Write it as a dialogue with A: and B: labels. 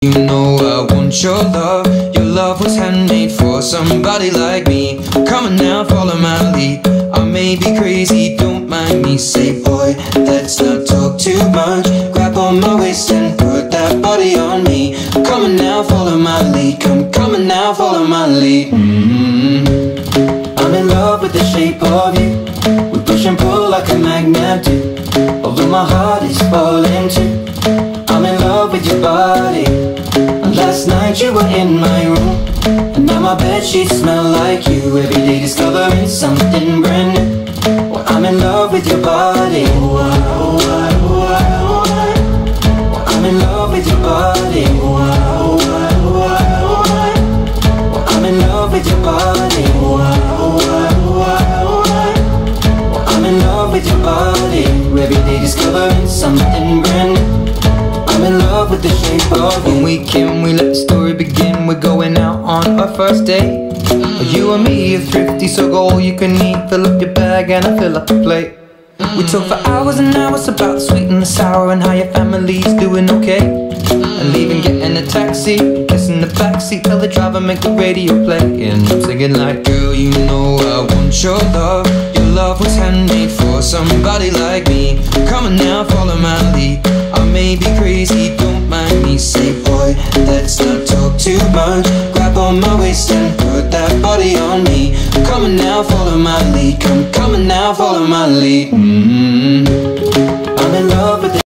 A: You know I want your love. Your love was handmade for somebody like me. Come on now, follow my lead. I may be crazy, don't mind me. Say boy, let's not talk too much. Grab on my waist and put that body on me. Come on now, follow my lead. Come on now, follow my lead. I'm in love with the shape of you. We push and pull like a magnet do. Although my heart is falling too. I'm in love with your body. Last night you were in my room, and now my bedsheets smell like you. Every day discovering something brand new. Well, I'm in love with your body. Well, I'm in love with your body. Well, I'm in love with your body. Well, I'm in love with your body. Every day discovering something brand new. I'm in love with the shape of you. When we can, we let the story begin. We're going out on our first date. You and me are thrifty, so go all you can eat. Fill up your bag and I fill up the plate. We talk for hours and hours about the sweet and the sour, and how your family's doing okay. And leaving, getting a taxi, kissing the backseat, tell the driver make the radio play. And I'm singing like, girl, you know I want your love. Your love was handmade for somebody like me. Come on now, follow my lead. I may be crazy, don't mind me. Say boy, let's not talk too much. Grab on my waist and put that body on me. Come on now, follow my lead. Come on now, follow my lead. I'm in love with